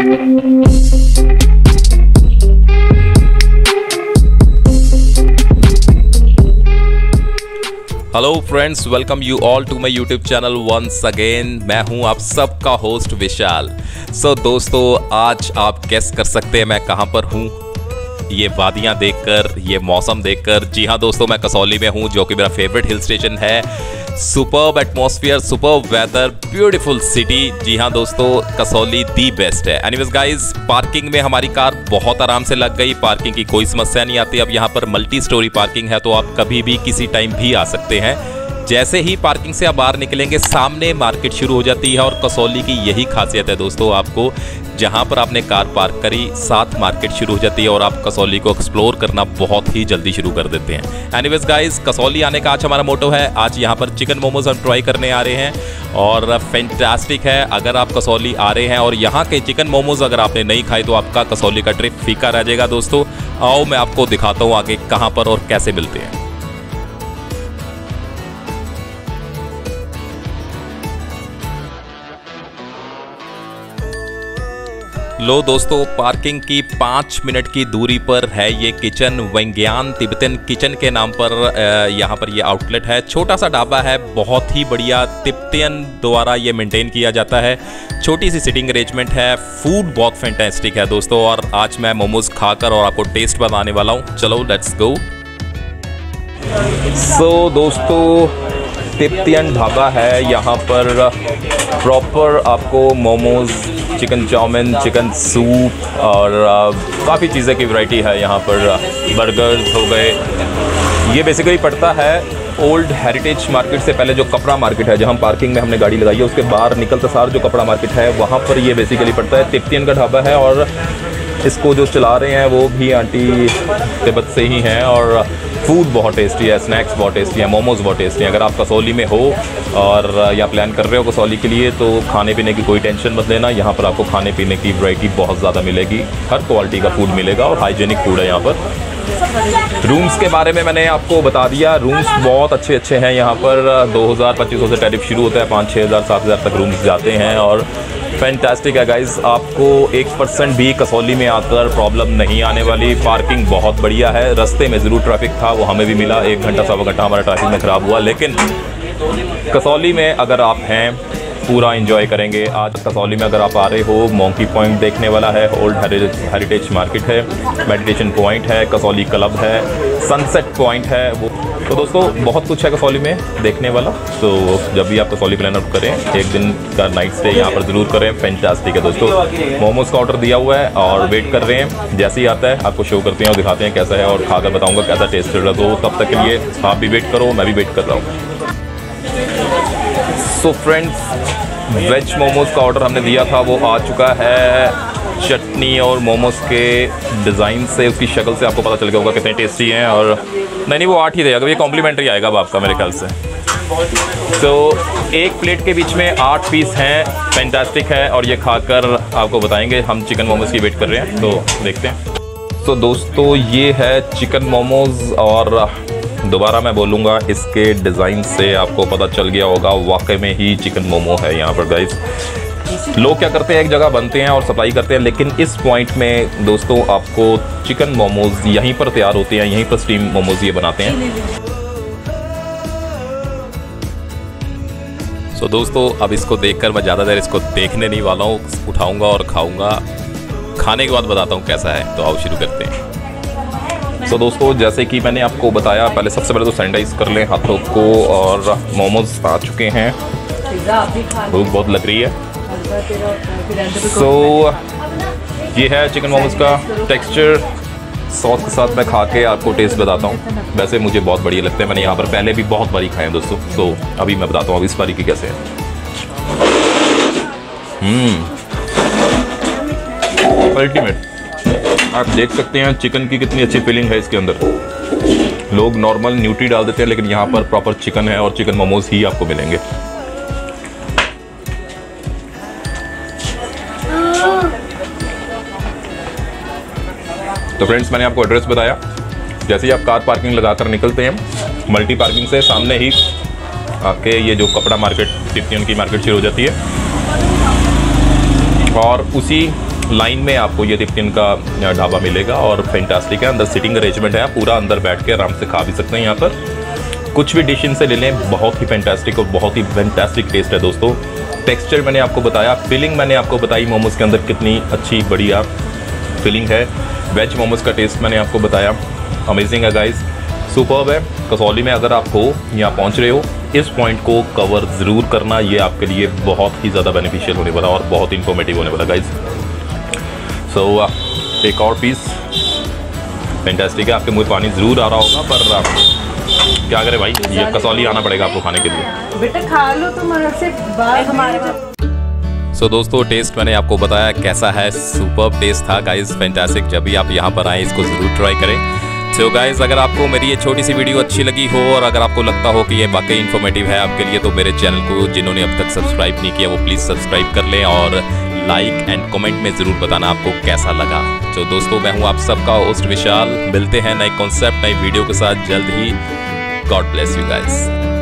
Hello friends, welcome you all to my YouTube channel once again. मैं हूं आप सबका होस्ट विशाल। सो दोस्तों, आज आप गेस कर सकते हैं मैं कहां पर हूं। ये वादियां देखकर, ये मौसम देखकर। जी हां दोस्तों, मैं कसौली में हूं, जो कि मेरा फेवरेट हिल स्टेशन है। Superb atmosphere, superb weather, beautiful city. जी हाँ दोस्तों, कसौली दी बेस्ट है। एनीवेज गाइस, पार्किंग में हमारी कार बहुत आराम से लग गई। पार्किंग की कोई समस्या नहीं आती। अब यहाँ पर मल्टी स्टोरी पार्किंग है, तो आप कभी भी किसी टाइम भी आ सकते हैं। जैसे ही पार्किंग से आप बाहर निकलेंगे, सामने मार्केट शुरू हो जाती है। और कसौली की यही खासियत है दोस्तों, आपको जहाँ पर आपने कार पार्क करी, साथ मार्केट शुरू हो जाती है और आप कसौली को एक्सप्लोर करना बहुत ही जल्दी शुरू कर देते हैं। एनीवेज गाइस, कसौली आने का आज हमारा मोटो है। आज यहाँ पर चिकन मोमोज हम ट्राई करने आ रहे हैं और फैंटास्टिक है। अगर आप कसौली आ रहे हैं और यहाँ के चिकन मोमोज अगर आपने नहीं खाए, तो आपका कसौली का ट्रिप फीका रह जाएगा दोस्तों। आओ मैं आपको दिखाता हूँ आगे कहाँ पर और कैसे मिलते हैं। लो दोस्तों, पार्किंग की 5 मिनट की दूरी पर है ये किचन। वंग्यान तिब्बतन किचन के नाम पर यहाँ पर ये आउटलेट है। छोटा सा ढाबा है, बहुत ही बढ़िया तिब्बतियन द्वारा ये मेंटेन किया जाता है। छोटी सी सिटिंग अरेंजमेंट है। फूड बहुत फैंटास्टिक है दोस्तों। और आज मैं मोमोज खाकर और आपको टेस्ट बताने वाला हूँ। चलो लेट्स गो। सो दोस्तों, तिब्बतियन ढाबा है। यहाँ पर प्रॉपर आपको momos, chicken chow mein, chicken soup और काफ़ी चीज़ें की वैरायटी है। यहाँ पर बर्गर्स हो गए। ये बेसिकली पड़ता है ओल्ड हेरिटेज मार्केट से पहले जो कपड़ा मार्केट है, जहाँ पार्किंग में हमने गाड़ी लगाई है, उसके बाहर निकलते सार जो कपड़ा मार्केट है, वहाँ पर ये बेसिकली पड़ता है। तिब्बतियन का ढाबा है और इसको जो चला रहे हैं वो भी आंटी तिब्बत से ही हैं। और फूड बहुत टेस्टी है, स्नैक्स बहुत टेस्टी है, मोमोज बहुत टेस्टी है। अगर आप कसौली में हो और या प्लान कर रहे हो कसौली के लिए, तो खाने पीने की कोई टेंशन मत लेना। यहाँ पर आपको खाने पीने की वैरायटी बहुत ज़्यादा मिलेगी। हर क्वालिटी का फूड मिलेगा और हाइजीनिक फूड है यहाँ पर। रूम्स के बारे में मैंने आपको बता दिया। रूम्स बहुत अच्छे हैं यहाँ पर। 2000-2500 से टैरिफ शुरू होता है, 5-6 हज़ार 7 हज़ार तक रूम्स जाते हैं। और फैंटास्टिक है गाइस, आपको 1% भी कसौली में आकर प्रॉब्लम नहीं आने वाली। पार्किंग बहुत बढ़िया है। रास्ते में ज़रूर ट्रैफिक था, वो हमें भी मिला। 1 घंटा सवा घंटा हमारा ट्रैफिक में ख़राब हुआ, लेकिन कसौली में अगर आप हैं पूरा एंजॉय करेंगे। आज कसौली में अगर आप आ रहे हो, मोंकी पॉइंट देखने वाला है, ओल्ड हेरिटेज मार्केट है, मेडिटेशन पॉइंट है, कसौली क्लब है, सनसेट पॉइंट है। वो तो दोस्तों बहुत कुछ है कसौली में देखने वाला। तो जब भी आप कसौली प्लान आउट करें, एक दिन का नाइट स्टे यहाँ पर ज़रूर करें। फैंटास्टिक है दोस्तों। मोमोज का ऑर्डर दिया हुआ है और वेट कर रहे हैं। जैसे ही आता है आपको शो करते हैं और दिखाते हैं कैसा है, और खाकर बताऊँगा कैसा टेस्ट कर रहा है। तो तब तक के लिए आप भी वेट करो, मैं भी वेट कर रहा हूँ। सो फ्रेंड्स, वेज मोमोज का ऑर्डर हमने दिया था, वो आ चुका है। चटनी और मोमोज के डिज़ाइन से, उसकी शक्ल से आपको पता चल गया होगा कितने टेस्टी हैं। और नहीं वो 8 ही रहेगा, ये कॉम्प्लीमेंट्री आएगा अब आपका मेरे ख्याल से। तो एक प्लेट के बीच में 8 पीस हैं। फैंटास्टिक है। और ये खाकर आपको बताएंगे। हम चिकन मोमोज की वेट कर रहे हैं, तो देखते हैं। तो दोस्तों, ये है चिकन मोमोज। और दोबारा मैं बोलूँगा, इसके डिज़ाइन से आपको पता चल गया होगा वाकई में ही चिकन मोमो है यहाँ पर गाइस। लोग क्या करते हैं, एक जगह बनते हैं और सप्लाई करते हैं, लेकिन इस पॉइंट में दोस्तों आपको चिकन मोमोज यहीं पर तैयार होते हैं, यहीं पर स्टीम मोमोज ये बनाते हैं। सो दोस्तों, अब इसको देखकर मैं ज़्यादा देर इसको देखने नहीं वाला हूँ। उठाऊँगा और खाऊँगा। खाने के बाद बताता हूँ कैसा है। तो आओ शुरू करते हैं। तो दोस्तों, जैसे कि मैंने आपको बताया, पहले सबसे पहले तो सैनिटाइज कर लें हाथों को। और मोमोज आ चुके हैं, भूख बहुत लग रही है। सो ये है चिकन मोमोज का टेक्सचर। सॉस के साथ मैं खा के आपको टेस्ट बताता हूँ। वैसे मुझे बहुत बढ़िया लगते हैं, मैंने यहाँ पर पहले भी बहुत बारी खाए हैं दोस्तों। सो अभी मैं बताता हूँ अब इस बारी की कैसे है। अल्टीमेट। आप देख सकते हैं चिकन की कितनी अच्छी फीलिंग है इसके अंदर। लोग नॉर्मल न्यूट्री डाल देते हैं, लेकिन यहाँ पर प्रॉपर चिकन है और चिकन मोमोज ही आपको मिलेंगे। तो फ्रेंड्स, मैंने आपको एड्रेस बताया। जैसे ही आप कार पार्किंग लगाकर निकलते हैं, मल्टी पार्किंग से सामने ही आपके ये जो कपड़ा मार्केट, तिब्बतियन की मार्केट शुरू हो जाती है। और उसी लाइन में आपको ये तिप्तियन का ढाबा मिलेगा और फैंटास्टिक है। अंदर सिटिंग अरेंजमेंट है, पूरा अंदर बैठ के आराम से खा भी सकते हैं। यहाँ पर कुछ भी डिश इनसे ले लें, बहुत ही फैंटास्टिक और बहुत ही फैंटास्टिक टेस्ट है दोस्तों। टेक्सचर मैंने आपको बताया, फिलिंग मैंने आपको बताई मोमोज़ के अंदर कितनी अच्छी बढ़िया फिलिंग है। वेज मोमोज़ का टेस्ट मैंने आपको बताया, अमेजिंग है गाइस, सुपर्ब है। कसौली में अगर आप हो, यहाँ पहुँच रहे हो, इस पॉइंट को कवर ज़रूर करना, ये आपके लिए बहुत ही ज़्यादा बेनिफिशियल होने वाला और बहुत इन्फॉर्मेटिव होने वाला गाइस। सो एक और पीस फैंटास्टिक है, आपके मुँह पानी ज़रूर आ रहा होगा, पर क्या करें भाई, ये कसौली आना पड़ेगा आपको खाने के लिए। बेटा खा लो, तुम्हारे से बात हमारे। सो दोस्तों टेस्ट मैंने आपको बताया कैसा है, सुपर्ब टेस्ट था गाइस, फैंटास्टिक। जब भी आप यहाँ पर आएँ इसको ज़रूर ट्राई करें। सो गाइस, अगर आपको मेरी ये छोटी सी वीडियो अच्छी लगी हो और अगर आपको लगता हो कि ये वाकई इन्फॉर्मेटिव है आपके लिए, तो मेरे चैनल को जिन्होंने अब तक सब्सक्राइब नहीं किया वो प्लीज़ सब्सक्राइब कर लें और लाइक एंड कमेंट में ज़रूर बताना आपको कैसा लगा। तो दोस्तों मैं हूँ आप सबका होस्ट विशाल, मिलते हैं नए कॉन्सेप्ट नई वीडियो के साथ जल्द ही। God bless you guys.